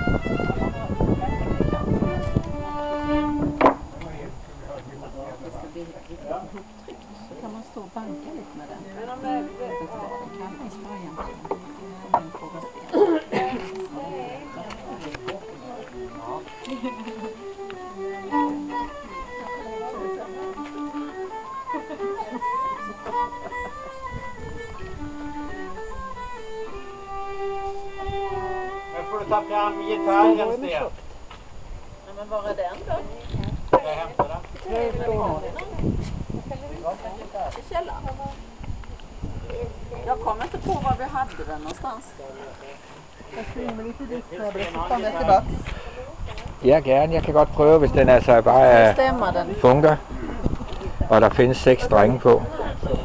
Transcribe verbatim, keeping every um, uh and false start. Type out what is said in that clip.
Så kan man stå och banka lite med den. Jag får ta fram gitarren, Sten. Men var är den då? Jag hämtar den. I källaren. Jag kommer inte på var vi hade den någonstans. Jag svinger mig lite dit när jag kommer tillbaka. Ja, gerne. Jeg kan godt prøve, hvis den altså bare er Stämmer den? funker, og der findes seks strenge på.